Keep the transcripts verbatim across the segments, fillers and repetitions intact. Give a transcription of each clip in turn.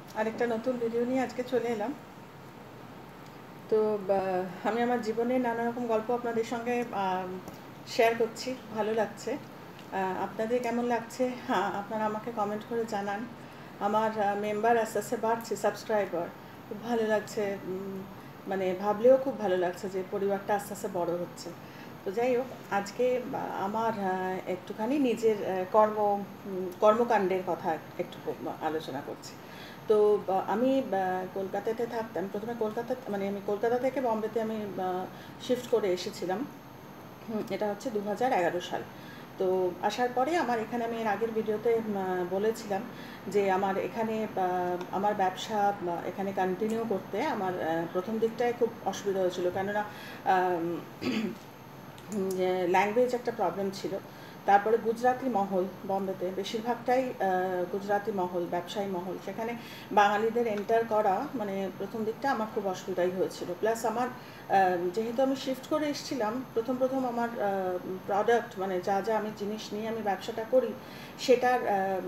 আরেকটা নতুন ভিডিও নিয়ে আজকে চলে এলাম। তো আমি আমার জীবনের নানা রকম গল্প আপনাদের সঙ্গে শেয়ার করছি, ভালো লাগছে। আপনাদের কেমন লাগছে হ্যাঁ আপনারা আমাকে কমেন্ট করে জানান। আমার মেম্বার আস্তে আস্তে বাড়ছে, সাবস্ক্রাইবার, খুব ভালো লাগছে। মানে ভাবলেও খুব ভালো লাগছে যে পরিবারটা আস্তে আস্তে বড় হচ্ছে। তো যাই হোক, আজকে আমার একটুখানি নিজের কর্ম কর্মকাণ্ডের কথা একটু আলোচনা করছি। তো আমি কলকাতাতে থাকতাম, প্রথমে কলকাতা মানে আমি কলকাতা থেকে বম্বেতে আমি শিফট করে এসেছিলাম। এটা হচ্ছে দু হাজার এগারো সাল। তো আসার পরে আমার এখানে আমি এর আগের ভিডিওতে বলেছিলাম যে আমার এখানে আমার ব্যবসা এখানে কন্টিনিউ করতে আমার প্রথম দিকটায় খুব অসুবিধা হয়েছিল, কেননা ল্যাঙ্গুয়েজ একটা প্রবলেম ছিল। তারপরে গুজরাটি মহল, বম্বেতে বেশিরভাগটাই গুজরাটি মহল, ব্যবসায়ী মহল, সেখানে বাঙালিদের এন্টার করা মানে প্রথম দিকটা আমার খুব অসুবিধাই হয়েছিল। প্লাস আমার যেহেতু আমি শিফট করে এসেছিলাম, প্রথম প্রথম আমার প্রোডাক্ট মানে যা যা আমি জিনিস নিয়ে আমি ব্যবসাটা করি সেটার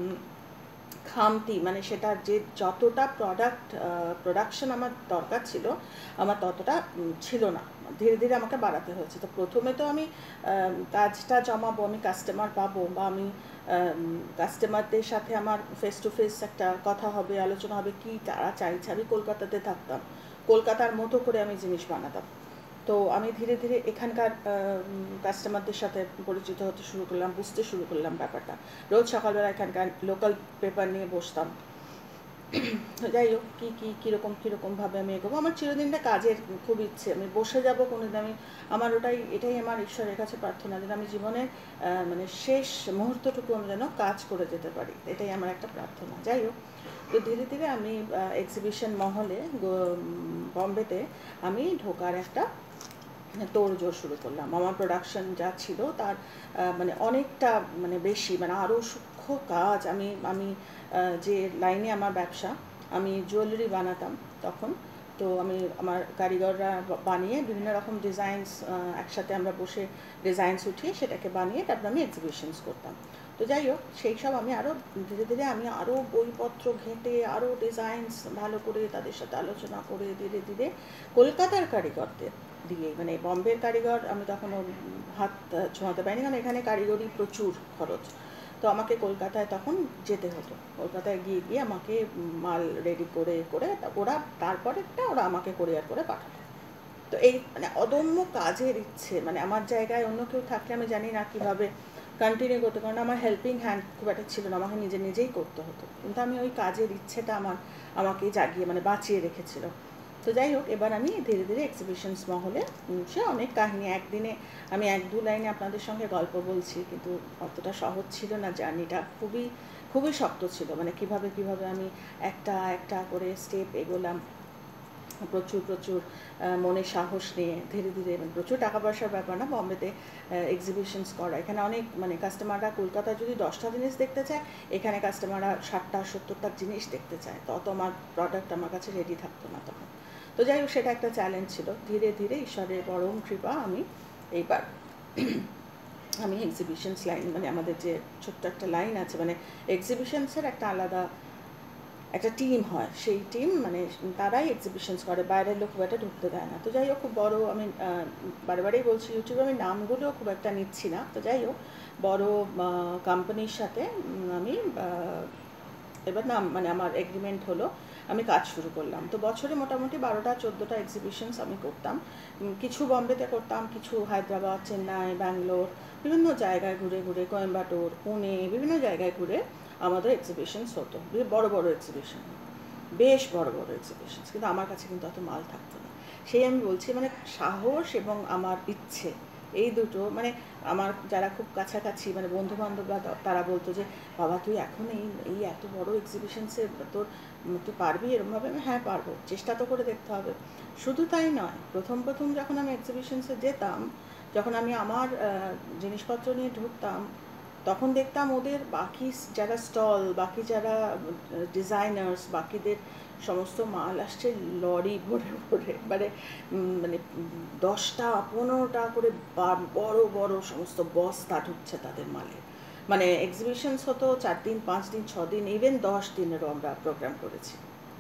খামতি মানে সেটার যে যতটা প্রোডাক্ট প্রোডাকশন আমার দরকার ছিল আমার ততটা ছিল না, ধীরে ধীরে আমাকে বাড়াতে হয়েছে। তো প্রথমে তো আমি কাজটা জমাবো, আমি কাস্টমার পাবো, বা আমি কাস্টমারদের সাথে আমার ফেস টু ফেস একটা কথা হবে, আলোচনা হবে, কি তারা চাইছে। আমি কলকাতাতে থাকতাম, কলকাতার মতো করে আমি জিনিস বানাতাম। তো আমি ধীরে ধীরে এখানকার কাস্টমারদের সাথে পরিচিত হতে শুরু করলাম, বুঝতে শুরু করলাম ব্যাপারটা। রোজ সকালবেলা এখানকার লোকাল পেপার নিয়ে বসতাম। যাই হোক, কী কী কীরকম কীরকমভাবে আমি এগোবো, আমার চিরদিনটা কাজের খুব ইচ্ছে। আমি বসে যাবো কোনোদিন, আমি আমার ওটাই এটাই আমার ঈশ্বরের কাছে প্রার্থনা, যেন আমি জীবনের মানে শেষ মুহূর্তটুকু আমি যেন কাজ করে যেতে পারি, এটাই আমার একটা প্রার্থনা। যাই হোক, তো ধীরে ধীরে আমি এক্সিবিশন মহলে বম্বেতে আমি ঢোকার একটা তোড়জোড় শুরু করলাম। আমার প্রোডাকশন যা ছিল তার মানে অনেকটা মানে বেশি, মানে আরও সূক্ষ্ম কাজ। আমি আমি যে লাইনে আমার ব্যবসা, আমি জুয়েলারি বানাতাম তখন। তো আমি আমার কারিগররা বানিয়ে বিভিন্ন রকম ডিজাইনস একসাথে আমরা বসে ডিজাইনস উঠিয়ে সেটাকে বানিয়ে তারপর আমি এক্সিবিশনস করতাম। তো যাই হোক, সেই সব আমি আরও ধীরে ধীরে আমি আরও বইপত্র ঘেঁটে আরও ডিজাইনস ভালো করে তাদের সাথে আলোচনা করে ধীরে ধীরে কলকাতার কারিগরদের দিয়ে, মানে বম্বের কারিগর আমি তখনও হাত ছোঁয়াতে পারিনি, কারণ এখানে কারিগরি প্রচুর খরচ। তো আমাকে কলকাতায় তখন যেতে হতো, কলকাতায় গিয়ে গিয়ে আমাকে মাল রেডি করে করে ওরা তারপরেরটা ওরা আমাকে কোরিয়ার করে পাঠাতো। তো এই মানে অদম্য কাজের ইচ্ছে, মানে আমার জায়গায় অন্য কেউ থাকলে আমি জানি না কীভাবে কন্টিনিউ করতে, কারণ আমার হেল্পিং হ্যান্ড খুব একটা ছিল না, আমাকে নিজে নিজেই করতে হতো। কিন্তু আমি ওই কাজের ইচ্ছেটা আমার আমাকে জাগিয়ে মানে বাঁচিয়ে রেখেছিল। তো যাই হোক, এবার আমি ধীরে ধীরে এক্সিবিশনস মহলে সে অনেক কাহিনী, একদিনে আমি এক দু লাইনে আপনাদের সঙ্গে গল্প বলছি, কিন্তু অতটা সহজ ছিল না, জার্নিটা খুবই খুবই শক্ত ছিল। মানে কিভাবে কিভাবে আমি একটা একটা করে স্টেপ এগোলাম, প্রচুর প্রচুর মনে সাহস নিয়ে ধীরে ধীরে। মানে প্রচুর টাকা পয়সার ব্যাপার না বম্বেতে এক্সিবিশনস করা। এখানে অনেক মানে কাস্টমাররা কলকাতায় যদি দশটা জিনিস দেখতে চায়, এখানে কাস্টমাররা ষাটটা সত্তরটা জিনিস দেখতে চায়, তত আমার প্রোডাক্ট আমার কাছে রেডি থাকতো না তখন। তো যাই হোক, সেটা একটা চ্যালেঞ্জ ছিল। ধীরে ধীরে ঈশ্বরের পরম কৃপা আমি এইবার আমি এক্সিবিশনস লাইন, মানে আমাদের যে ছোট্ট একটা লাইন আছে, মানে এক্সিবিশনসের একটা আলাদা একটা টিম হয়, সেই টিম মানে তারাই এক্সিবিশনস করে, বাইরের লোক খুব একটা ঢুকতে দেয় না। তো যাই হোক, খুব বড়ো, আমি বারে বারেই বলছি ইউটিউবে আমি নামগুলোও খুব একটা নিচ্ছি না। তো যাই হোক, বড় কোম্পানির সাথে আমি এবার নাম মানে আমার এগ্রিমেন্ট হলো, আমি কাজ শুরু করলাম। তো বছরে মোটামুটি বারোটা চোদ্দোটা এক্সিবিশনস আমি করতাম। কিছু বম্বেতে করতাম, কিছু হায়দ্রাবাদ, চেন্নাই, ব্যাঙ্গালোর, বিভিন্ন জায়গায় ঘুরে ঘুরে, কোয়েম্বাটোর, পুনে, বিভিন্ন জায়গায় ঘুরে আমাদের এক্সিবিশনস হতো, বড় বড় এক্সিবিশন, বেশ বড় বড় এক্সিবিশনস। কিন্তু আমার কাছে কিন্তু অত মাল থাকতো না। সেই আমি বলছি, মানে সাহস এবং আমার ইচ্ছে, এই দুটো, মানে আমার যারা খুব কাছাকাছি মানে বন্ধুবান্ধবরা তারা বলতো যে বাবা তুই এখন এই এই এত বড় এক্সিবিশনসে তোর তুই পারবি এরকমভাবে? আমি হ্যাঁ পারবো, চেষ্টা তো করে দেখতে হবে। শুধু তাই নয়, প্রথম প্রথম যখন আমি এক্সিবিশনসে যেতাম, যখন আমি আমার জিনিসপত্র নিয়ে ঢুকতাম, তখন দেখতাম ওদের বাকি যারা স্টল, বাকি যারা ডিজাইনার্স, বাকিদের সমস্ত মাল আসছে লরি ভরে ভরে, মানে মানে দশটা পনেরোটা করে বড় বড় সমস্ত বস্তা ঢুকছে তাদের মালে। মানে এক্সিবিশনস হতো চার দিন, পাঁচ দিন, ছ দিন, ইভেন দশ দিনেরও আমরা প্রোগ্রাম করেছি।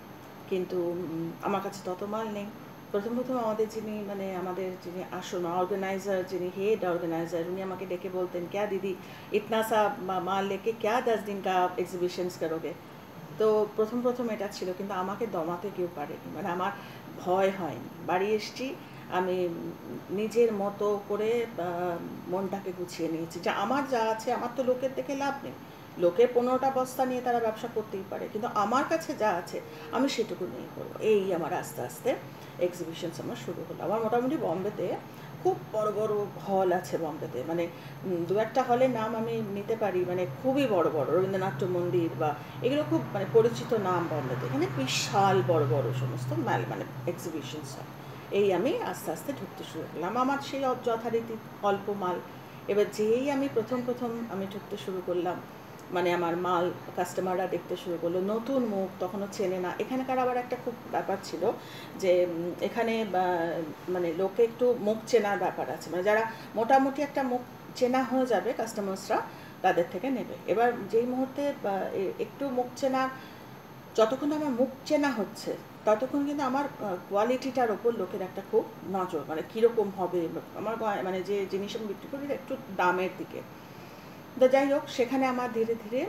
কিন্তু আমার কাছে তত মাল নেই। প্রথম প্রথম আমাদের যিনি মানে আমাদের যিনি আসল অর্গানাইজার, যিনি হেড অর্গানাইজার, উনি আমাকে ডেকে বলতেন, ক্যা দিদি ইতনা সা মাল লেকে ক্যা দশ দিন কা এক্সিবিশনস করোগে। তো প্রথম প্রথম এটা ছিল, কিন্তু আমাকে দমাতে কেউ পারেনি, মানে আমার ভয় হয়নি। বাড়ি এসছি, আমি নিজের মতো করে মনটাকে গুছিয়ে নিয়েছি যে আমার যা আছে, আমার তো লোকের দেখে লাভ নেই। লোকের পনেরোটা বস্তা নিয়ে তারা ব্যবসা করতেই পারে, কিন্তু আমার কাছে যা আছে আমি সেটুকু নিয়ে করবো। এই আমার আস্তে আস্তে এক্সিবিশনস আমার শুরু হলো। আমার মোটামুটি বম্বেতে খুব বড় বড় হল আছে বম্বেতে, মানে দু একটা হলের নাম আমি নিতে পারি, মানে খুবই বড় বড়, রবীন্দ্রনাথ মন্দির বা এগুলো খুব মানে পরিচিত নাম বম্বেতে। এখানে বিশাল বড় বড় সমস্ত মাল মানে এক্সিবিশনস হয়। এই আমি আস্তে আস্তে ঢুকতে শুরু করলাম, আমার সেই যথারীতি অল্প মাল। এবার যেই আমি প্রথম প্রথম আমি ঢুকতে শুরু করলাম, মানে আমার মাল কাস্টমাররা দেখতে শুরু করলো, নতুন মুখ, তখনও চেনে না। এখানকার আবার একটা খুব ব্যাপার ছিল যে এখানে মানে লোকে একটু মুখ চেনার ব্যাপার আছে, মানে যারা মোটামুটি একটা মুখ চেনা হয়ে যাবে কাস্টমার্সরা তাদের থেকে নেবে। এবার যেই মুহূর্তে একটু মুখ চেনা, যতক্ষণ আমার মুখ চেনা হচ্ছে ততক্ষণ কিন্তু আমার কোয়ালিটিটার ওপর লোকের একটা খুব নজর, মানে কীরকম হবে আমার মানে যে জিনিস আমি বিক্রি করি একটু দামের দিকে। তো যাই হোক, সেখানে আমার ধীরে ধীরে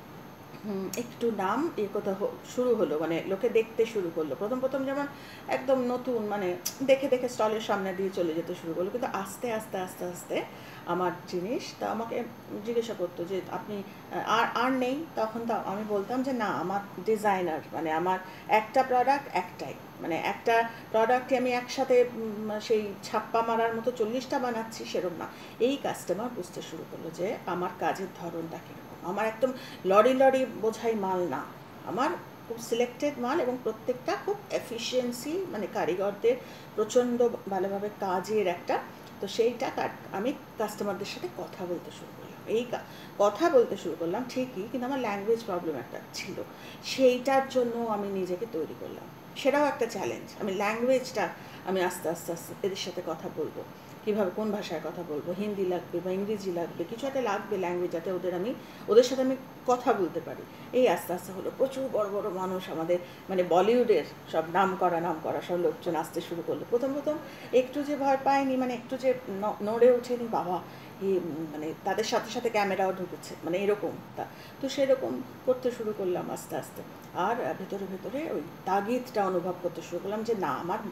একটু নাম এ কথা শুরু হলো, মানে লোকে দেখতে শুরু করলো। প্রথম প্রথম যেমন একদম নতুন, মানে দেখে দেখে স্টলের সামনে দিয়ে চলে যেতে শুরু করলো, কিন্তু আস্তে আস্তে আস্তে আস্তে আমার জিনিস তা আমাকে জিজ্ঞাসা করতো যে আপনি আর আর নেই। তখন তো আমি বলতাম যে না, আমার ডিজাইনার, মানে আমার একটা প্রোডাক্ট একটাই, মানে একটা প্রোডাক্টে আমি একসাথে সেই ছাপ্পা মারার মতো চল্লিশটা বানাচ্ছি সেরকম না। এই কাস্টমার বুঝতে শুরু করলো যে আমার কাজের ধরনটা কীরকম। আমার একদম লরি লরি বোঝাই মাল না, আমার খুব সিলেক্টেড মাল, এবং প্রত্যেকটা খুব এফিসিয়েন্সি, মানে কারিগরদের প্রচণ্ড ভালোভাবে কাজের একটা। তো সেইটা আমি কাস্টমারদের সাথে কথা বলতে শুরু করলাম। এই কথা বলতে শুরু করলাম ঠিকই, কিন্তু আমার ল্যাঙ্গুয়েজ প্রবলেম একটা ছিল, সেইটার জন্য আমি নিজেকে তৈরি করলাম। সেটাও একটা চ্যালেঞ্জ, আমি ল্যাঙ্গুয়েজটা আমি আস্তে আস্তে আস্তে এদের সাথে কথা বলবো, কীভাবে কোন ভাষায় কথা বলবো, হিন্দি লাগবে বা ইংরেজি লাগবে, কিছু একটা লাগবে ল্যাঙ্গুয়েজ, যাতে ওদের আমি ওদের সাথে আমি কথা বলতে পারি। এই আস্তে আস্তে হলো। প্রচুর বড় বড় মানুষ, আমাদের মানে বলিউডের সব নাম করা নাম করা সব লোকজন আসতে শুরু করলো। প্রথম প্রথম একটু যে ভয় পায়নি, মানে একটু যে নড়ে ওঠেনি, বাবা এই মানে তাদের সাথে সাথে ক্যামেরাও ঢুকেছে, মানে এরকম তা। তো সেরকম করতে শুরু করলাম আস্তে আস্তে, আর ভেতরে ভেতরে ওই তাগিদটা অনুভব করতে শুরু করলাম যে না, আমার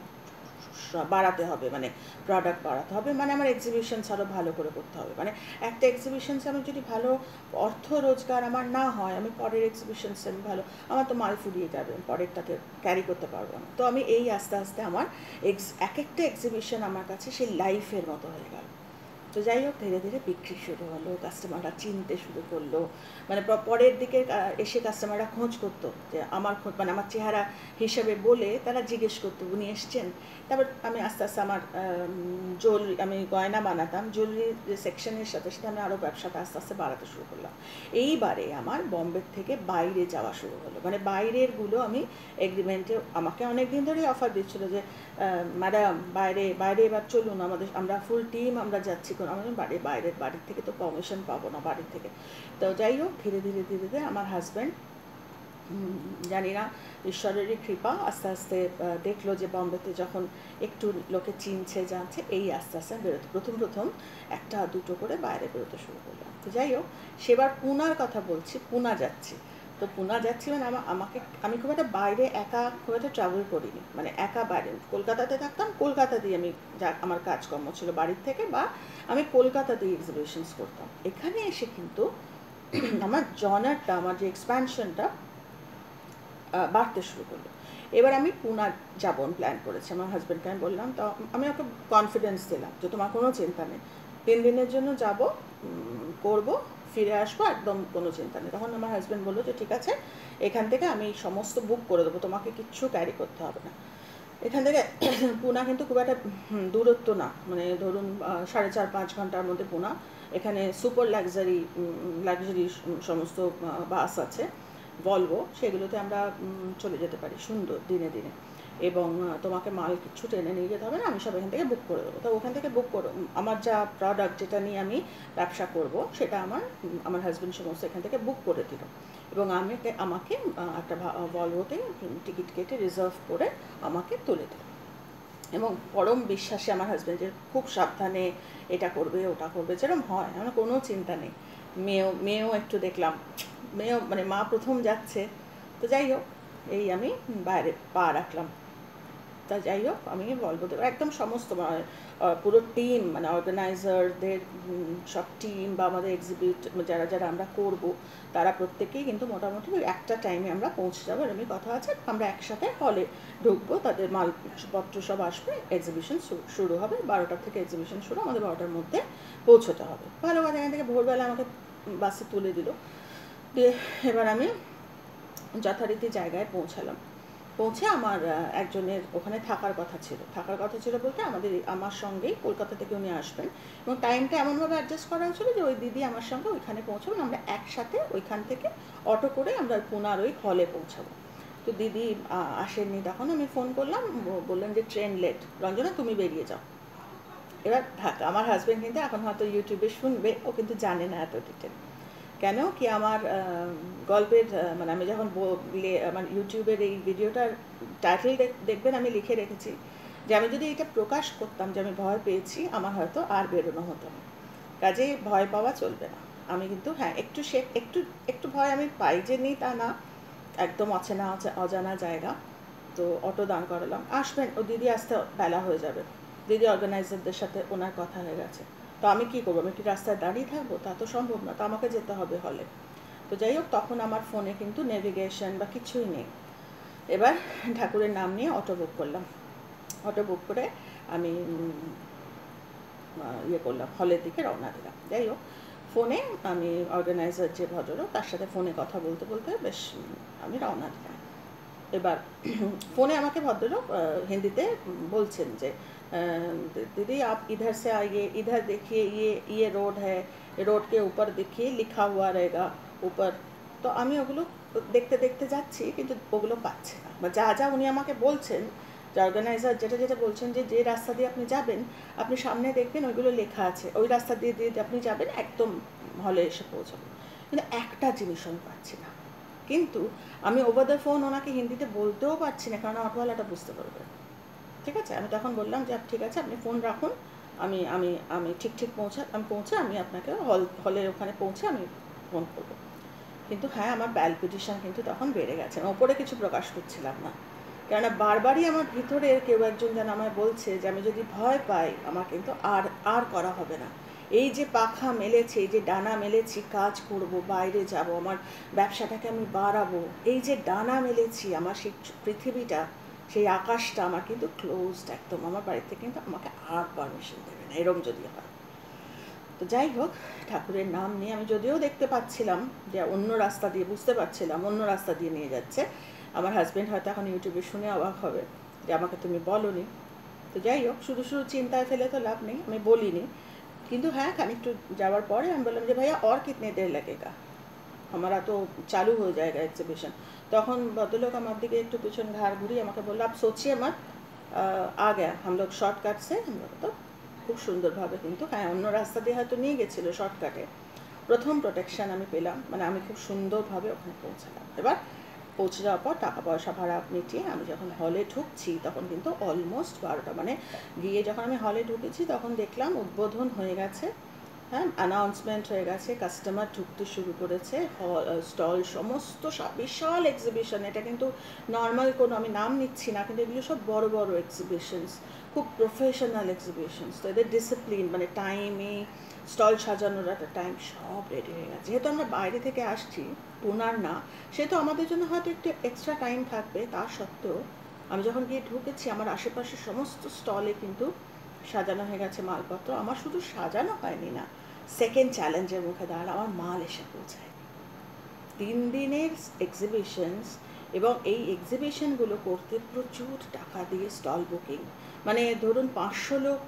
বাড়াতে হবে, মানে প্রোডাক্ট বাড়াতে হবে, মানে আমার এক্সিবিশনস আরও ভালো করে করতে হবে। মানে একটা এক্সিবিশনসে আমি যদি ভালো অর্থ রোজগার আমার না হয়, আমি পরের এক্সিবিশনসে আমি ভালো, আমার তো মাল ফুরিয়ে যাবে, পরেরটাতে ক্যারি করতে পারবো না। তো আমি এই আস্তে আস্তে আমার এক্স এক একটা এক্সিবিশন আমার কাছে সেই লাইফের মতো হয়ে গেল। তো যাই হোক, ধীরে ধীরে বিক্রি শুরু হলো, কাস্টমাররা চিনতে শুরু করলো, মানে পরের দিকে এসে কাস্টমাররা খোঁজ করতো যে আমার খোঁজ, মানে আমার চেহারা হিসেবে বলে তারা জিজ্ঞেস করতো উনি এসছেন। তারপর আমি আস্তে আস্তে আমার জুয়েলারি, আমি গয়না বানাতাম, জুয়েলারি সেকশনের সাথে সাথে আমি আরও ব্যবসাটা আস্তে আস্তে বাড়াতে শুরু করলাম। এইবারে আমার বম্বে থেকে বাইরে যাওয়া শুরু হলো, মানে বাইরেরগুলো আমি এগ্রিমেন্টে, আমাকে অনেক দিন ধরেই অফার দিচ্ছিলো যে ম্যাডাম বাইরে বাইরে এবার চলুন, আমাদের আমরা ফুল টিম আমরা যাচ্ছি, কোনো আমাদের বাড়ি বাইরের বাড়ির থেকে তো কমিশন পাবো না বাড়ির থেকে। তো যাই হোক, ধীরে ধীরে ধীরে ধীরে আমার হাজব্যান্ড, জানি না ঈশ্বরেরই কৃপা, আস্তে আস্তে দেখলো যে বম্বেতে যখন একটু লোকে চিনছে জানছে, এই আস্তে আস্তে বেরোতে, প্রথম প্রথম একটা দুটো করে বাইরে বেরোতে শুরু করলাম। তো যাই হোক, সেবার পুনার কথা বলছি, পুনা যাচ্ছি। তো পুনা যাচ্ছি মানে আমাকে, আমি খুব একটা বাইরে একা খুব একটা ট্রাভেল করিনি, মানে একা বাইরে, কলকাতাতে থাকতাম, কলকাতাতেই আমি যা আমার কাজকর্ম ছিল বাড়ির থেকে, বা আমি কলকাতাতেই এক্সিবিশনস করতাম। এখানে এসে কিন্তু আমার জনারটা, আমার যে এক্সপ্যানশনটা বাড়তে শুরু করলো। এবার আমি পুনা যাবো প্ল্যান করেছি, আমার হাজব্যান্ডকে আমি বললাম, তো আমি ওকে কনফিডেন্স দিলাম যে তোমার কোনো চিন্তা নেই, তিন দিনের জন্য যাব, করবো, ফিরে আসবো, একদম কোনো চিন্তা নেই। তখন আমার হাজব্যান্ড বললো যে ঠিক আছে, এখান থেকে আমি সমস্ত বুক করে দেবো, তোমাকে কিচ্ছু ক্যারি করতে হবে না। এখান থেকে পুনা কিন্তু খুব একটা দূরত্ব না, মানে ধরুন সাড়ে চার পাঁচ ঘন্টার মধ্যে পুনা। এখানে সুপার লাক্সারি লাক্সারি সমস্ত বাস আছে, ভলভো, সেগুলোতে আমরা চলে যেতে পারি সুন্দর দিনে দিনে, এবং তোমাকে মাল কিছু টেনে নিয়ে যেতে হবে না, আমি সব এখান থেকে বুক করে দেবো। তো ওখান থেকে বুক করো, আমার যা প্রোডাক্ট যেটা নিয়ে আমি ব্যবসা করব সেটা আমার আমার হাজব্যান্ড সমস্ত এখান থেকে বুক করে দিল, এবং আমি আমাকে একটা ভলভোতে টিকিট কেটে রিজার্ভ করে আমাকে তুলে দিল। এবং পরম বিশ্বাসে আমার হাজব্যান্ড যে খুব সাবধানে এটা করবে ওটা করবে, যেরকম হয়, আমার কোনো চিন্তা নেই। মেয়েও মেয়েও একটু দেখলাম, মেয়েও মানে মা প্রথম যাচ্ছে, তো যাই হোক এই আমি বাইরে পা রাখলাম। তা যাই হোক আমি বলবো একদম সমস্ত পুরো টিম, মানে অর্গানাইজারদের সব টিম বা আমাদের এক্সিবিট যারা যারা আমরা করব তারা প্রত্যেকেই কিন্তু মোটামুটি ওই একটা টাইমে আমরা পৌঁছে যাবো, এরকমই কথা আছে। আমরা একসাথে হলে ঢুকবো, তাদের মালপত্র সব আসবে, এক্সিবিশন শুরু হবে বারোটার থেকে, এক্সিবিশন শুরু, আমাদের বারোটার মধ্যে পৌঁছতে হবে। ভালো কথা, এখান থেকে ভোরবেলা আমাকে বাসে তুলে দিল, দিয়ে এবার আমি যথারীতি জায়গায় পৌঁছালাম। পৌঁছে আমার একজনের ওখানে থাকার কথা ছিল, থাকার কথা ছিল বলতে আমাদের আমার সঙ্গেই কলকাতা থেকে উনি আসবেন, এবং টাইমটা এমনভাবে অ্যাডজাস্ট করা হয়েছিল যে ওই দিদি আমার সঙ্গে ওইখানে পৌঁছাবেন, আমরা একসাথে ওইখান থেকে অটো করে আমরা পুনার ওই হলে পৌঁছাবো। তো দিদি আসেননি, তখন আমি ফোন করলাম, বললেন যে ট্রেন লেট, রঞ্জনা তুমি বেরিয়ে যাও। এবার থাক, আমার হাজব্যান্ড কিন্তু এখন হয়তো ইউটিউবে শুনবে, ও কিন্তু জানে না এত ডিটেল, কেন কি আমার গল্পের মানে আমি যখন আমার ইউটিউবের এই ভিডিওটার টাইটেল দেখবেন আমি লিখে রেখেছি যে আমি যদি এটা প্রকাশ করতাম যে আমি ভয় পেয়েছি, আমার হয়তো আর বেরোনো হতো না, কাজে ভয় পাওয়া চলবে না। আমি কিন্তু হ্যাঁ একটু সে একটু একটু ভয় আমি পাই যে নেই তা না, একদম অচেনা অজানা জায়গা। তো অটো দাঁড় করালাম, আসবেন ও দিদি আসতে বেলা হয়ে যাবে, দিদি অর্গানাইজারদের সাথে ওনার কথা হয়ে গেছে, তো আমি কী করবো, আমি কি রাস্তায় দাঁড়িয়ে থাকবো, তা তো সম্ভব না, তো আমাকে যেতে হবে হলে। তো যাই হোক তখন আমার ফোনে কিন্তু নেভিগেশন বা কিছুই নেই। এবার ঠাকুরের নাম নিয়ে অটো বুক করলাম, অটো বুক করে আমি ইয়ে করলাম, হলের দিকে রওনা দিলাম। যাই হোক ফোনে আমি অর্গানাইজার যে ভদ্রলোক তার সাথে ফোনে কথা বলতে বলতে বেশ আমি রওনা দিলাম। এবার ফোনে আমাকে ভদ্রলোক হিন্দিতে বলছেন যে दीदी आप इधर से आइए, इधर देखिए, ये ये रोड है, रोड के ऊपर देखिए लिखा हुआ रहेगा ऊपर। তো আমি ওগুলো দেখতে দেখতে যাচ্ছি, কিন্তু ওগুলো পাচ্ছি না, বা যা যা উনি আমাকে বলছেন, যে অর্গানাইজার যেটা যেটা বলছেন যে যে রাস্তা দিয়ে আপনি যাবেন আপনি সামনে দেখবেন ওইগুলো লেখা আছে, ওই রাস্তা দিয়ে দিয়ে আপনি যাবেন একদম হলে এসে পৌঁছাবেন, কিন্তু একটা জিনিস আমি পাচ্ছি না। কিন্তু আমি ওভার দ্য ফোন ওনাকে হিন্দিতে বলতেও পারছি না, কারণ অটোওয়ালাটা বুঝতে পারবে। ঠিক আছে, আমি তখন বললাম যে ঠিক আছে আপনি ফোন রাখুন, আমি আমি আমি ঠিক ঠিক পৌঁছা আমি পৌঁছে আমি আপনাকে হল হলের ওখানে পৌঁছে আমি ফোন করবো। কিন্তু হ্যাঁ আমার প্যালপিটেশন কিন্তু তখন বেড়ে গেছে, ওপরে কিছু প্রকাশ করছিলাম না, কেননা বারবারই আমার ভিতরে কেউ একজন যেন আমায় বলছে যে আমি যদি ভয় পাই আমার কিন্তু আর আর করা হবে না, এই যে পাখা মেলেছে, এই যে ডানা মেলেছি, কাজ করব, বাইরে যাব, আমার ব্যবসাটাকে আমি বাড়াবো, এই যে ডানা মেলেছি, আমার সেই পৃথিবীটা, সেই আকাশটা আমার কিন্তু ক্লোজড একদম, আমার বাড়িতে কিন্তু আমাকে আর পারমিশন দেবে না, এরম যদি হয়। তো যাই হোক ঠাকুরের নাম নিয়ে আমি যদিও দেখতে পাচ্ছিলাম যে অন্য রাস্তা দিয়ে, বুঝতে পারছিলাম অন্য রাস্তা দিয়ে নিয়ে যাচ্ছে, আমার হাজব্যান্ড হয়তো এখন ইউটিউবে শুনে অবাক হবে যে আমাকে তুমি বলোনি। তো যাই হোক শুধু শুধু চিন্তায় ফেলে তো লাভ নেই, আমি বলিনি। কিন্তু হ্যাঁ খানিকটু যাওয়ার পরে আমি বললাম যে ভাইয়া और कितने देर लगेगा, हमारा तो चालू हो जाएगा एग्जीबिशन। তখন ভদ্রলোক আমার দিকে একটু পিছন ঘাড় ঘুরিয়ে আমাকে বললো आप सोचिए मत, आ गया हम लोग शॉर्टकट से। हम लोग तो খুব সুন্দরভাবে কিন্তু হ্যাঁ অন্য রাস্তা দিয়ে হয়তো নিয়ে গেছিলো শর্টকাটে, প্রথম প্রোটেকশান আমি পেলাম, মানে আমি খুব সুন্দরভাবে ওখানে পৌঁছালাম। এবার পৌঁছে যাওয়ার পর টাকা পয়সা ভাড়া মিটিয়ে আমি যখন হলে ঢুকছি তখন কিন্তু অলমোস্ট বারোটা, মানে গিয়ে যখন আমি হলে ঢুকেছি তখন দেখলাম উদ্বোধন হয়ে গেছে, হ্যাঁ অ্যানাউন্সমেন্ট হয়ে গেছে, কাস্টমার ঢুকতে শুরু করেছে, স্টল সমস্ত বিশাল এক্সিবিশন, এটা কিন্তু নর্মাল কোনো, আমি নাম নিচ্ছি না, কিন্তু এগুলো সব বড় বড় এক্সিবিশনস, খুব প্রফেশনাল এক্সিবিশনস, তো এদের ডিসিপ্লিন মানে টাইমে স্টল সাজানোর একটা টাইম সব রেডি হয়ে গেছে। যেহেতু আমরা বাইরে থেকে আসছি, পুনার না, সেহেতু আমাদের জন্য হয়তো একটু এক্সট্রা টাইম থাকবে, তা সত্ত্বেও আমি যখন গিয়ে ঢুকেছি আমার আশেপাশে সমস্ত স্টলে কিন্তু সাজানো হয়ে গেছে মালপত্র। আমার শুধু সাজানো হয়নি না, সেকেন্ড চ্যালেঞ্জের মুখে দাঁড়াল, আমার মাল এসে পৌঁছায়। তিন দিনের এক্সিবিশনস, এবং এই এক্সিবিশনগুলো করতে প্রচুর টাকা দিয়ে স্টল বুকিং, মানে ধরুন পাঁচশো লোক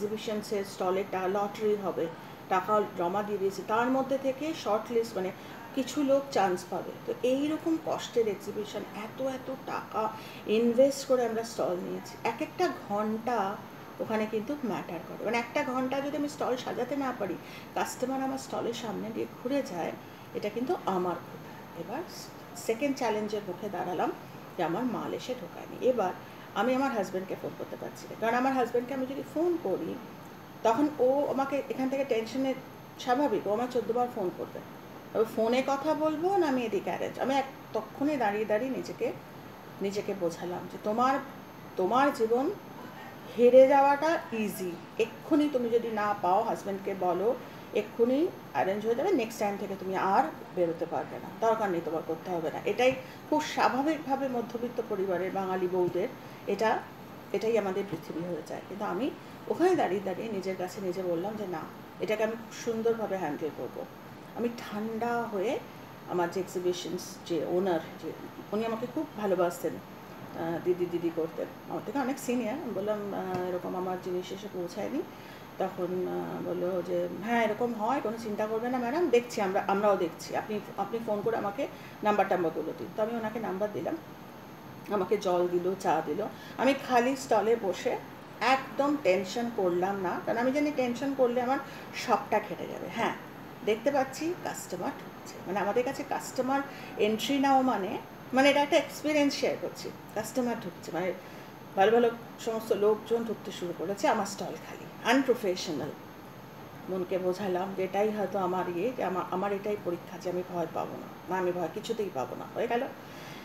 এক্সিবিশনসের স্টলে লটারি হবে, টাকা জমা দিয়ে দিয়েছে, তার মধ্যে থেকে শর্ট লিস্ট, মানে কিছু লোক চান্স পাবে। তো এইরকম কষ্টের এক্সিবিশন, এত এত টাকা ইনভেস্ট করে আমরা স্টল নিয়েছি, এক একটা ঘন্টা ওখানে কিন্তু ম্যাটার করে। মানে একটা ঘন্টা যদি আমি স্টল সাজাতে না পারি, কাস্টমার আমার স্টলের সামনে দিয়ে ঘুরে যায়, এটা কিন্তু আমার ক্ষতি। এবার সেকেন্ড চ্যালেঞ্জের মুখে দাঁড়ালাম যে আমার মাল এসে ঢোকায়নি। এবার আমি আমার হাজব্যান্ডকে ফোন করতে পারছি না, কারণ আমার হাজব্যান্ডকে আমি যদি ফোন করি তখন ও আমাকে এখান থেকে টেনশনে, স্বাভাবিক ও আমার চোদ্দোবার ফোন করবে, তবে ফোনে কথা বলবো না আমি এদিকে অ্যারেঞ্জ। আমি এক তখনই দাঁড়িয়ে দাঁড়িয়ে নিজেকে নিজেকে বোঝালাম যে তোমার তোমার জীবন হেরে যাওয়াটা ইজি, এক্ষুনি তুমি যদি না পাও হাজব্যান্ডকে বলো, এক্ষুনি অ্যারেঞ্জ হয়ে যাবে, নেক্সট টাইম থেকে তুমি আর বেরোতে পারবে না, দরকার নেই তোমার করতে হবে না। এটাই খুব স্বাভাবিকভাবে মধ্যবিত্ত পরিবারের বাঙালি বউদের এটা এটাই আমাদের পৃথিবী হয়ে যায়। কিন্তু আমি ওখানে দাঁড়িয়ে দাঁড়িয়ে নিজের কাছে নিজে বললাম যে না, এটাকে আমি খুব সুন্দরভাবে হ্যান্ডেল করবো। আমি ঠান্ডা হয়ে আমার যে এক্সিবিশনস যে ওনার, যে উনি আমাকে খুব ভালোবাসতেন, দিদি দিদি করতেন, আমার থেকে অনেক সিনিয়র। বললাম এরকম আমার জিনিস এসে পৌঁছায়নি। তখন বললো যে হ্যাঁ এরকম হয়, কোনো চিন্তা করবে না ম্যাডাম, দেখছি আমরা আমরাও দেখছি, আপনি আপনি ফোন করে আমাকে নাম্বার টাম্বারগুলো দিন। তো আমি ওনাকে নাম্বার দিলাম, আমাকে জল দিল, চা দিল। আমি খালি স্টলে বসে একদম টেনশন করলাম না, কারণ আমি জানি টেনশন করলে আমার সবটা খেটে যাবে। হ্যাঁ, দেখতে পাচ্ছি কাস্টমার ঢুকছে, মানে আমাদের কাছে কাস্টমার এন্ট্রি নাও মানে মানে এটা একটা এক্সপিরিয়েন্স শেয়ার করছি। কাস্টমার ঢুকছে মানে ভালো ভালো সমস্ত লোকজন ঢুকতে শুরু করেছে, আমার স্টল খালি, আনপ্রফেশনাল। মনকে বোঝালাম যে এটাই হয়তো আমার ইয়ে, যে আমার আমার এটাই পরীক্ষা, যে আমি ভয় পাবো না, না আমি ভয় কিছুতেই পাবো না। হয়ে গেল,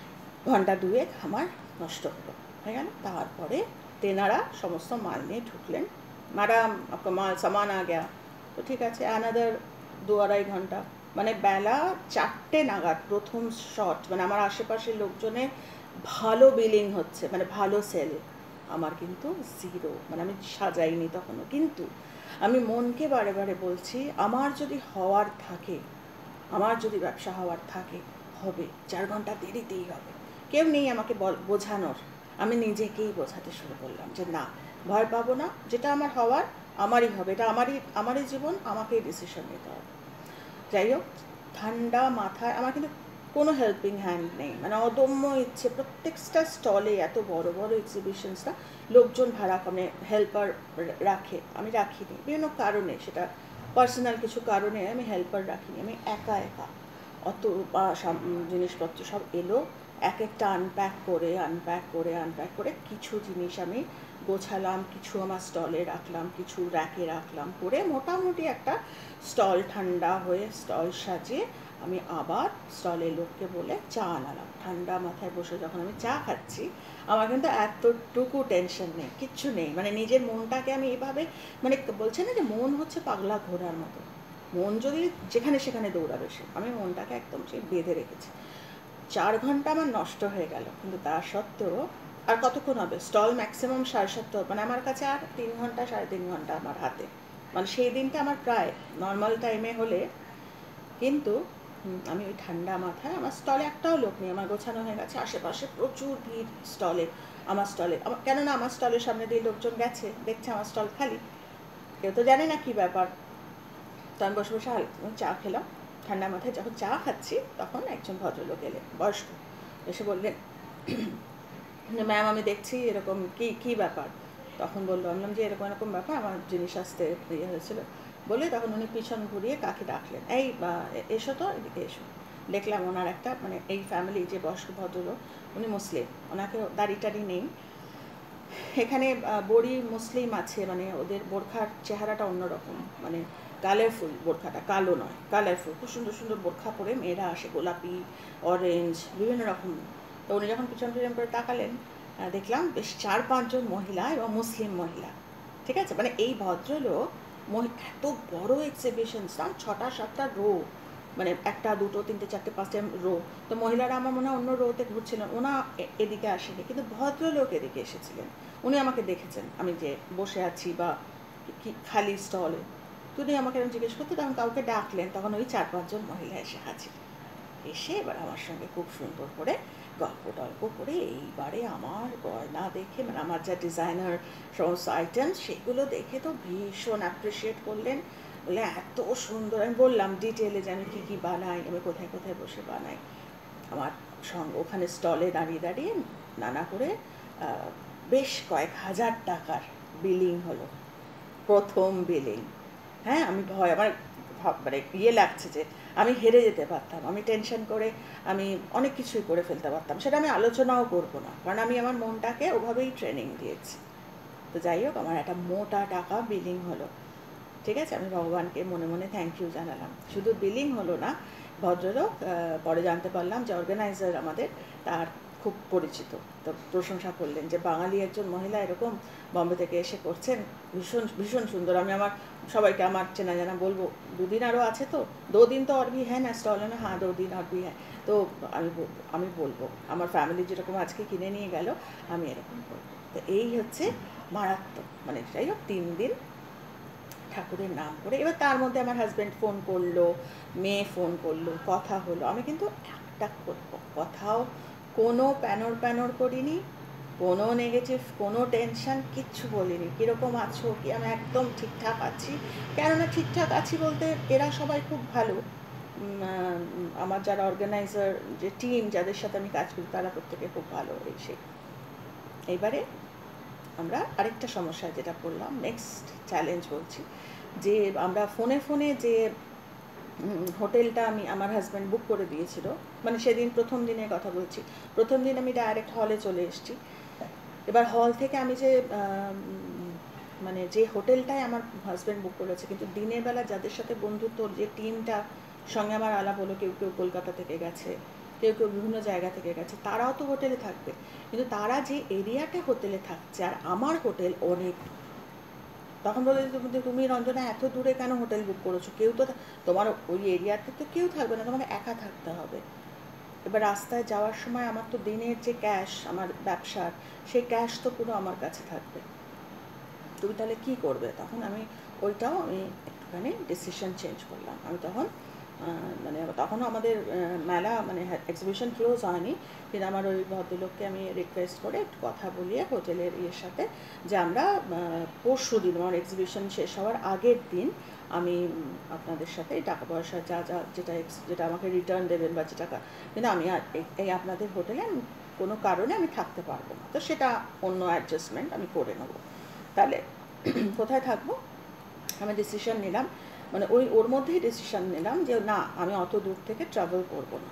ঘন্টা দুয়েক আমার নষ্ট হলো, হয়ে গেল। তারপরে তেনারা সমস্ত মাল নিয়ে ঢুকলেন, ম্যাডাম আপনার মাল সামান আ গেয়া। তো ঠিক আছে, অ্যানাদার দু আড়াই ঘন্টা, মানে বেলা চারটে নাগাদ প্রথম শট, মানে আমার আশেপাশের লোকজনের ভালো বিলিং হচ্ছে, মানে ভালো সেল, আমার কিন্তু জিরো, মানে আমি সাজাইনি তখনও। কিন্তু আমি মনকে বারে বারে বলছি আমার যদি হওয়ার থাকে, আমার যদি ব্যবসা হওয়ার থাকে, হবে, চার ঘন্টা দেরিতেই হবে, কেউ নেই আমাকে বোঝানোর। আমি নিজেকেই বোঝাতে শুরু করলাম যে না, ভয় পাবো না, যেটা আমার হওয়ার আমারই হবে, এটা আমারই আমারই জীবন, আমাকেই ডিসিশন নিতে হবে। যাই হোক, ঠান্ডা মাথায়, আমার কিন্তু কোনো হেল্পিং হ্যান্ড নেই, মানে অদম্য ইচ্ছে। প্রত্যেকটা স্টলে এত বড় বড় এক্সিবিশনসটা লোকজন ভাড়া মানে হেল্পার রাখে, আমি রাখিনি বিভিন্ন কারণে, সেটা পার্সোনাল কিছু কারণে আমি হেল্পার রাখিনি। আমি একা একা অত জিনিসপত্র সব এলো, এক একটা আনপ্যাক করে আনপ্যাক করে আনপ্যাক করে কিছু জিনিস আমি গোছালাম, কিছু আমার স্টলে রাখলাম, কিছু র্যাকে রাখলাম, করে মোটামুটি একটা স্টল ঠান্ডা হয়ে স্টল সাজিয়ে আমি আবার স্টলের লোককে বলে চা আনালাম। ঠান্ডা মাথায় বসে যখন আমি চা খাচ্ছি, আমার কিন্তু এতটুকু টেনশন নেই, কিচ্ছু নেই। মানে নিজের মনটাকে আমি এভাবে, মানে বলছে না যে মন হচ্ছে পাগলা ঘোড়ার মতো, মন যদি যেখানে সেখানে দৌড়াবে সে, আমি মনটাকে একদম সেই বেঁধে রেখেছি। চার ঘন্টা আমার নষ্ট হয়ে গেল, কিন্তু তা সত্ত্বেও আর কতক্ষণ হবে, স্টল ম্যাক্সিমাম সাড়ে সাতটা, মানে আমার কাছে আর তিন ঘন্টা সাড়ে তিন ঘন্টা আমার হাতে, মানে সেই দিনটা আমার প্রায় নর্মাল টাইমে হলে। কিন্তু আমি ওই ঠান্ডা মাথায়, আমার স্টলে একটাও লোক নেই, আমার গোছানো হয়ে গেছে, আশেপাশে প্রচুর ভিড় স্টলে, আমার স্টলে, কেননা আমার স্টলের সামনে দিয়ে লোকজন গেছে, দেখছে আমার স্টল খালি, কেউ তো জানে না কী ব্যাপার। তো আমি বসে বসে চা খেলাম, ঠান্ডা মাথায় যখন চা খাচ্ছি তখন একজন ভদ্রলোক এলেন, বয়স্ক, এসে বললেন ম্যাম আমি দেখছি এরকম, কি কি ব্যাপার। তখন বললো, বললাম যে এরকম এরকম ব্যাপার, আমার জিনিস আসতে ইয়ে হয়েছিল বলে, তখন উনি পিছন ঘুরিয়ে কাকে ডাকলেন, এই বা এসো তো এদিকে এসো। দেখলাম ওনার একটা, মানে এই ফ্যামিলি যে বয়স্ক ভদ্রলোক, উনি মুসলিম, ওনাকে দাড়ি টাড়ি নেই, এখানে বড়ি মুসলিম আছে, মানে ওদের বোরখার চেহারাটা অন্যরকম, মানে কালারফুল, বোরখাটা কালো নয়, কালারফুল, খুব সুন্দর সুন্দর বোরখা পরে মেয়েরা আসে, গোলাপি, অরেঞ্জ, বিভিন্ন রকম। তো উনি যখন পিছন পিছন করে তাকালেন, দেখলাম বেশ চার পাঁচজন মহিলা এবং মুসলিম মহিলা, ঠিক আছে। মানে এই ভদ্রলোক এত বড় এক্সিবিশনস না, ছটা সাতটা রো, মানে একটা দুটো তিনটে চারটে পাঁচটা রো, তো মহিলারা আমার মনে হয় অন্য রোতে ঘুরছিলেন, ওনা এদিকে আসেনি, কিন্তু ভদ্রলোক এদিকে এসেছিলেন। উনি আমাকে দেখেছেন আমি যে বসে আছি বা কি খালি স্টলে, তিনি আমাকে এরকম জিজ্ঞেস করতে, তখন কাউকে ডাকলেন, তখন ওই চার পাঁচজন মহিলা এসে হাজির, এসে এবার আমার সঙ্গে খুব সুন্দর করে গল্প টল্প করে এইবারে আমার গয়না দেখে, মানে আমার যা ডিজাইনার সমস্ত আইটেমস সেগুলো দেখে তো ভীষণ অ্যাপ্রিসিয়েট করলেন, বলে এত সুন্দর, আমি বললাম ডিটেলে যে আমি কী কী বানাই, আমি কোথায় কোথায় বসে বানাই। আমার সঙ্গে ওখানে স্টলে দাঁড়িয়ে দাঁড়িয়ে নানা করে বেশ কয়েক হাজার টাকার বিলিং হলো, প্রথম বিলিং। হ্যাঁ, আমি ভয়, আমার মানে ইয়ে লাগছে যে আমি হেরে যেতে পারতাম, আমি টেনশন করে আমি অনেক কিছুই করে ফেলতে পারতাম, সেটা আমি আলোচনাও করবো না, কারণ আমি আমার মনটাকে ওভাবেই ট্রেনিং দিয়েছি। তো যাই হোক, আমার একটা মোটা টাকা বিলিং হলো, ঠিক আছে। আমি ভগবানকে মনে মনে থ্যাংক ইউ জানালাম। শুধু বিলিং হলো না, ভদ্রলোক পরে জানতে পারলাম যে অর্গানাইজার আমাদের তার খুব পরিচিত, তো প্রশংসা করলেন যে বাঙালি একজন মহিলা এরকম বম্বে থেকে এসে করছেন, ভীষণ ভীষণ সুন্দর। আমি আমার সবাইকে আমার চেনা জানা বলবো, দুদিন আরও আছে তো, দু দিন তো আর ভি হ্যাঁ না স্টলে না, হ্যাঁ দু দিন আর ভি হ্যাঁ। তো আমি আমি বলবো আমার ফ্যামিলি যেরকম আজকে কিনে নিয়ে গেল, আমি এরকম বলবো। তো এই হচ্ছে মারাত্মক, মানে যাই হোক তিন দিন ঠাকুরের নাম করে। এবার তার মধ্যে আমার হাজব্যান্ড ফোন করলো, মেয়ে ফোন করলো, কথা হলো। আমি কিন্তু একটা কথাও কোনো প্যানর প্যানর করিনি, কোনো নেগেটিভ, কোনো টেনশন, কিচ্ছু বলিনি। কীরকম আছো, কি? আমি একদম ঠিকঠাক আছি। কেননা ঠিকঠাক আছি বলতে এরা সবাই খুব ভালো, আমার যারা অর্গানাইজার, যে টিম যাদের সাথে আমি কাজ করি তারা প্রত্যেকে খুব ভালো। এই সেই এইবারে আমরা আরেকটা সমস্যা যেটা পড়লাম, নেক্সট চ্যালেঞ্জ বলছি, যে আমরা ফোনে ফোনে যে হোটেলটা আমি আমার হাজব্যান্ড বুক করে দিয়েছিল, মানে সেদিন প্রথম দিনের কথা বলছি, প্রথম দিন আমি ডাইরেক্ট হলে চলে এসেছি। এবার হল থেকে আমি যে মানে যে হোটেলটায় আমার হাজব্যান্ড বুক করেছে, কিন্তু দিনের বেলা যাদের সাথে বন্ধুত্ব, যে টিমটা সঙ্গে আমার আলাপ হলো, কেউ কেউ কলকাতা থেকে গেছে, কেউ কেউ বিভিন্ন জায়গা থেকে গেছে, তারাও তো হোটেলে থাকবে, কিন্তু তারা যে এরিয়াতে হোটেলে থাকছে আর আমার হোটেল অনেক, তখন বলে যে তুমি রঞ্জনা এত দূরে কেন হোটেল বুক করেছো, কেউ তো তোমার ওই এরিয়াতে তো কেউ থাকবে না, তোমাকে একা থাকতে হবে। এবার রাস্তায় যাওয়ার সময় আমার তো দিনের যে ক্যাশ আমার ব্যবসার, সেই ক্যাশ তো পুরো আমার কাছে থাকবে, তুমি তাহলে কী করবে? তখন আমি ওইটাও আমি একটুখানি ডিসিশন চেঞ্জ করলাম। আমি তখন মানে তখনও আমাদের মেলা মানে এক্সিবিশন ক্লোজ হয়নি, কিন্তু আমার ওই ভদ্রলোককে আমি রিকোয়েস্ট করে একটু কথা বলিয়ে হোটেলের ইয়ের সাথে, যে আমরা পরশু দিন আমার এক্সিবিশন শেষ হওয়ার আগের দিন আমি আপনাদের সাথে টাকা পয়সা যা যা যেটা যেটা আমাকে রিটার্ন দেবেন বা যে টাকা, কিন্তু আমি আর এই আপনাদের হোটেলে কোনো কারণে আমি থাকতে পারবো না, তো সেটা অন্য অ্যাডজাস্টমেন্ট আমি করে নেবো। তাহলে কোথায় থাকবো? আমি ডিসিশন নিলাম, মানে ওই ওর মধ্যেই ডিসিশন নিলাম যে না, আমি অত দূর থেকে ট্রাভেল করবো না,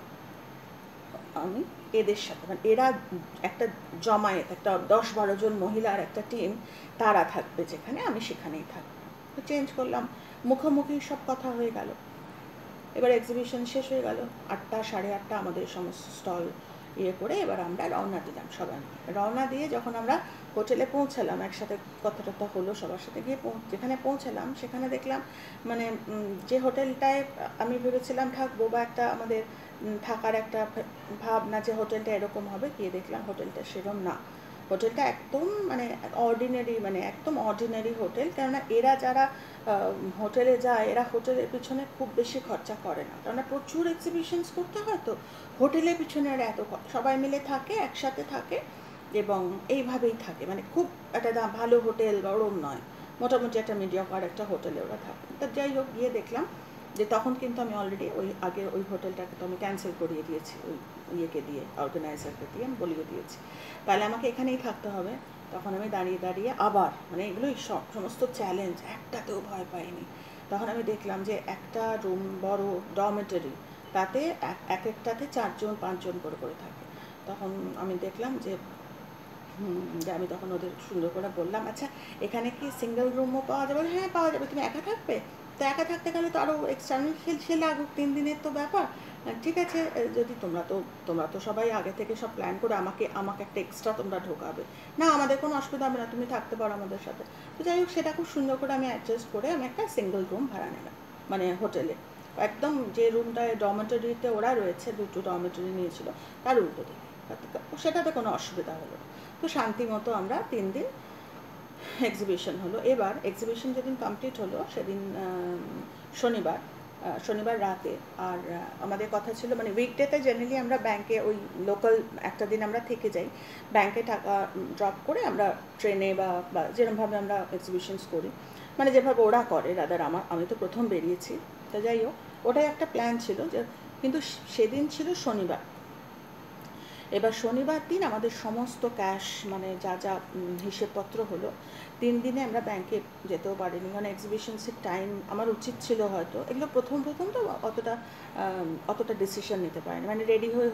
আমি এদের সাথে, মানে এরা একটা জমায়েত, একটা দশ বারো জন মহিলার একটা টিম, তারা থাকবে যেখানে, আমি সেখানেই থাকবো। তো চেঞ্জ করলাম, মুখোমুখি সব কথা হয়ে গেল। এবার এক্সিবিশন শেষ হয়ে গেল, আটটা সাড়ে আটটা আমাদের সমস্ত স্টল ইয়ে করে এবার আমরা রওনা দিলাম সবাই। রওনা দিয়ে যখন আমরা হোটেলে পৌঁছালাম, একসাথে কথা টথা হলো সবার সাথে, গিয়ে যেখানে পৌঁছালাম সেখানে দেখলাম মানে যে হোটেলটায় আমি ভেবেছিলাম থাকবো, বা একটা আমাদের থাকার একটা ভাবনা যে হোটেলটা এরকম হবে, গিয়ে দেখলাম হোটেলটা সেরকম না। হোটেলটা একদম মানে অর্ডিনারি, মানে একদম অর্ডিনারি হোটেল। কেননা এরা যারা হোটেলে যায়, এরা হোটেলের পিছনে খুব বেশি খরচা করে না, কেননা প্রচুর এক্সিবিশনস করতে হয়, তো হোটেলের পিছনে এরা এত সবাই মিলে থাকে, একসাথে থাকে এবং এইভাবেই থাকে, মানে খুব একটা দাম ভালো হোটেল বা ওরম নয়, মোটামুটি একটা মিডিয়াম একটা হোটেলে ওরা থাকে। তা যাই হোক, গিয়ে দেখলাম যে তখন কিন্তু আমি অলরেডি ওই আগে ওই হোটেলটাকে তো আমি ক্যান্সেল করিয়ে দিয়েছি, ওই ইয়েকে দিয়ে, অর্গানাইজারকে দিয়ে আমি বলিয়ে দিয়েছি, তাহলে আমাকে এখানেই থাকতে হবে। তখন আমি দাঁড়িয়ে দাঁড়িয়ে আবার মানে এগুলোই সব সমস্ত চ্যালেঞ্জ, একটাতেও ভয় পাইনি। তখন আমি দেখলাম যে একটা রুম বড় ডরমেটরি, তাতে এক একটাতে চারজন পাঁচজন করে করে থাকে। তখন আমি দেখলাম যে যে আমি তখন ওদের সুন্দর করে বললাম, আচ্ছা এখানে কি সিঙ্গেল রুমও পাওয়া যাবে? হ্যাঁ পাওয়া যাবে। তুমি একা থাকবে? তো একা থাকতে গেলে তো আরও এক্সটার্নাল খেল সে লাগুক, তিন দিনের তো ব্যাপার, ঠিক আছে। যদি তোমরা তো তোমরা তো সবাই আগে থেকে সব প্ল্যান করে আমাকে আমাকে একটা এক্সট্রা তোমরা ঢোকাবে না, আমাদের কোনো অসুবিধা হবে না, তুমি থাকতে পারো আমাদের সাথে। তো যাই হোক, সেটা খুব সুন্দর করে আমি অ্যাডজাস্ট করে আমি একটা সিঙ্গেল রুম ভাড়া নিলাম, মানে হোটেলে একদম যে রুমটায় ডরমেটরিতে ওরা রয়েছে, দুটো ডরমেটরি নিয়েছিল, তার উল্টো দিকে, সেটাতে কোনো অসুবিধা হলো না। তো শান্তি মতো আমরা তিন দিন এক্সিবিশন হলো। এবার এক্সিবিশন যেদিন কমপ্লিট হলো সেদিন শনিবার শনিবার রাতে, আর আমাদের কথা ছিল মানে উইকডেতে জেনারেলি আমরা ব্যাংকে ওই লোকাল একটা দিন আমরা থেকে যাই, ব্যাংকে টাকা ড্রপ করে আমরা ট্রেনে বা যেরকমভাবে আমরা এক্সিবিশনস করি। মানে যেভাবে ওরা করে রাদার আমার, আমি তো প্রথম বেরিয়েছি। তো যাই হোক, ওটাই একটা প্ল্যান ছিল যে, কিন্তু সেদিন ছিল শনিবার। এবার শনিবার দিন আমাদের সমস্ত ক্যাশ মানে যা যা হিসেবপত্র হলো, তিন দিনে আমরা ব্যাংকে যেতেও পারিনি, কারণ এক্সিবিশনসের টাইম আমার উচিত ছিল হয়তো। এগুলো প্রথম প্রথম তো অতটা অতটা ডিসিশন নিতে পারিনি, মানে রেডি হয়ে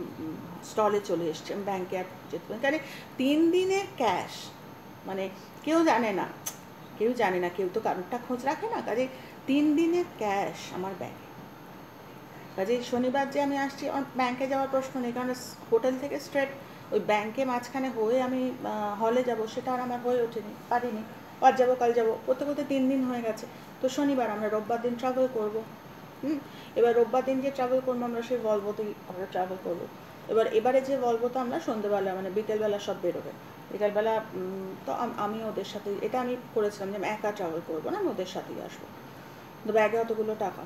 স্টলে চলে এসছে, ব্যাংকে আর যেতে পারি, কারণ তিন দিনের ক্যাশ মানে কেউ জানে না, কেউ জানে না, কেউ তো কারোরটা খোঁজ রাখে না, কাজে তিন দিনের ক্যাশ আমার ব্যাংকে। কাজে শনিবার যে আমি আসছি, আমার ব্যাংকে যাওয়ার প্রশ্ন নেই, কারণ হোটেল থেকে স্ট্রেট ওই ব্যাংকে মাঝখানে হয়ে আমি হলে যাব, সেটা আর আমার হয়ে ওঠেনি, পারিনি। আজ যাবো কাল যাবো করতে করতে তিন দিন হয়ে গেছে। তো শনিবার আমরা রোববার দিন ট্রাভেল করবো। হুম এবার রোববার দিন যে ট্রাভেল করবো আমরা, সেই ভলভোতেই আমরা ট্রাভেল করবো। এবার এবারে যে ভলভোতে আমরা সন্ধ্যেবেলা মানে বিকেলবেলা সব বেরোবে। বিকেলবেলা তো আমি ওদের সাথে, এটা আমি করেছিলাম যে আমি একা ট্রাভেল করবো না, আমি ওদের সাথেই আসবো। তো ব্যাগে অতগুলো টাকা।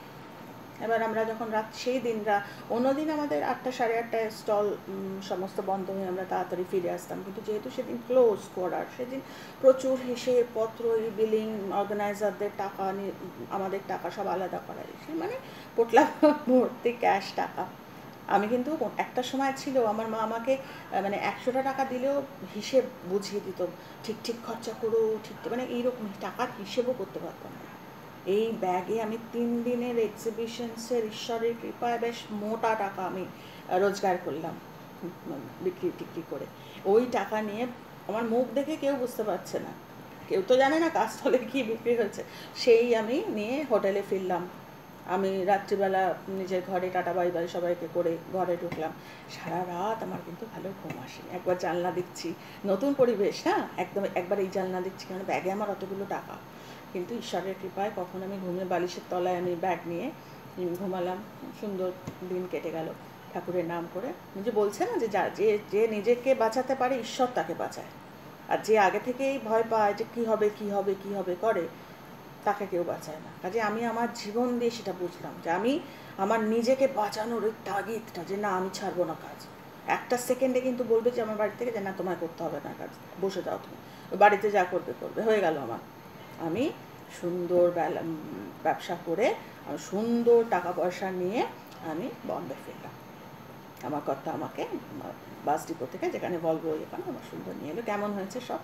এবার আমরা যখন রাত সেই দিনরা, অন্যদিন আমাদের আটটা সাড়ে আটটায় স্টল সমস্ত বন্ধ হয়ে আমরা তাড়াতাড়ি ফিরে আসতাম, কিন্তু যেহেতু সেদিন ক্লোজ করার, সেদিন প্রচুর হিসেবপত্র, বিলিং, অর্গানাইজারদের টাকা, আমাদের টাকা সব আলাদা করা, সে মানে পোটলা ভর্তি ক্যাশ টাকা। আমি কিন্তু একটা সময় ছিল আমার মা আমাকে মানে একশোটা টাকা দিলেও হিসেব বুঝিয়ে দিত, ঠিক ঠিক খরচা করো, ঠিক মানে এইরকম টাকার হিসেবও করতে পারতাম না। এই ব্যাগে আমি তিন দিনের এক্সিবিশনসের ঈশ্বরের কৃপায় বেশ মোটা টাকা আমি রোজগার করলাম বিক্রি টিক্রি করে। ওই টাকা নিয়ে আমার মুখ দেখে কেউ বুঝতে পারছে না, কেউ তো জানে না কাজস্থলে কী বিক্রি হয়েছে, সেই আমি নিয়ে হোটেলে ফিরলাম। আমি রাত্রিবেলা নিজের ঘরে টাটা বাই বাই সবাইকে করে ঘরে ঢুকলাম। সারা রাত আমার কিন্তু ভালো ঘুম আসেনি। একবার জানলা দেখছি, নতুন পরিবেশ না, একদম একবার এই জানলা দেখছি, কারণ ব্যাগে আমার অতগুলো টাকা, কিন্তু ঈশ্বরের কৃপায় কখন আমি ঘুমিয়ে বালিশের তলায় আমি ব্যাগ নিয়ে ঘুমালাম। সুন্দর দিন কেটে গেল ঠাকুরের নাম করে। নিজে বলছে না যে যে যে নিজেকে বাঁচাতে পারে ঈশ্বর তাকে বাঁচায়, আর যে আগে থেকেই ভয় পায় যে কী হবে কী হবে কী হবে করে, তাকে কেউ বাঁচায় না। কাজে আমি আমার জীবন দিয়ে সেটা বুঝলাম যে আমি আমার নিজেকে বাঁচানোর ওই তাগিদটা, যে না আমি ছাড়বো না কাজ। একটা সেকেন্ডে কিন্তু বলবে যে আমার বাড়ি থেকে যে না তোমায় করতে হবে না কাজ, বসে যাও তুমি, বাড়িতে যা করবে করবে, হয়ে গেল আমার। আমি সুন্দর ব্যবসা করে আমি সুন্দর টাকা পয়সা নিয়ে আমি বম্বে ফিরলাম। আমার কর্তা আমাকে বাস ডিপো থেকে, যেখানে ভলভো এখানে, আমার সুন্দর নিয়ে এলো। কেমন হয়েছে সব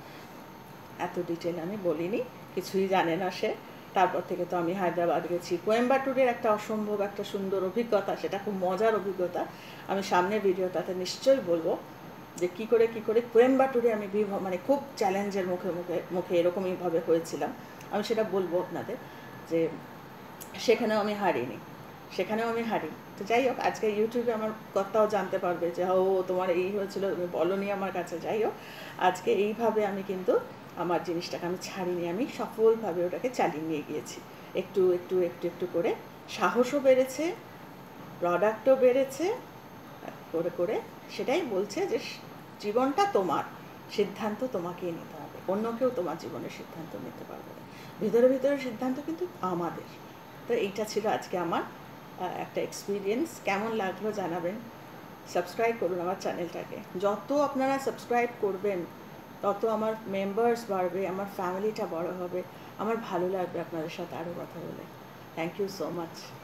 এত ডিটেল আমি বলিনি, কিছুই জানে না সে। তারপর থেকে তো আমি হায়দ্রাবাদ গেছি, কোয়েম্বাটুরের একটা অসম্ভব একটা সুন্দর অভিজ্ঞতা, সেটা খুব মজার অভিজ্ঞতা। আমি সামনের ভিডিওটাতে নিশ্চয়ই বলবো যে কী করে কী করে কোয়েম্বাটুরে আমি মানে খুব চ্যালেঞ্জের মুখে মুখে মুখে এরকমইভাবে হয়েছিলাম। আমি সেটা বলবো আপনাদের, যে সেখানেও আমি হারিনি, সেখানেও আমি হারি। তো যাই হোক, আজকে ইউটিউবে আমার কথাও জানতে পারবে যে ও তোমার এই হয়েছিল, তুমি বলোনি আমার কাছে। যাই হোক, আজকে এইভাবে আমি কিন্তু আমার জিনিসটাকে আমি ছাড়িনি, আমি সফলভাবে ওটাকে চালিয়ে নিয়ে গিয়েছি। একটু একটু একটু একটু করে সাহসও বেড়েছে, প্রোডাক্টও বেড়েছে, করে করে সেটাই বলছে যে জীবনটা তোমার, সিদ্ধান্ত তোমাকেই নিতে হবে, অন্য কেউ তোমার জীবনের সিদ্ধান্ত নিতে পারবে না। ভিতরে ভিতরে সিদ্ধান্ত কিন্তু আমাদের। তো এইটা ছিল আজকে আমার একটা এক্সপিরিয়েন্স। কেমন লাগলো জানাবেন, সাবস্ক্রাইব করুন আমার চ্যানেলটাকে। যত আপনারা সাবস্ক্রাইব করবেন তত আমার মেম্বার্স বাড়বে, আমার ফ্যামিলিটা বড় হবে, আমার ভালো লাগবে আপনাদের সাথে আরও কথা বলে। Thank you so much.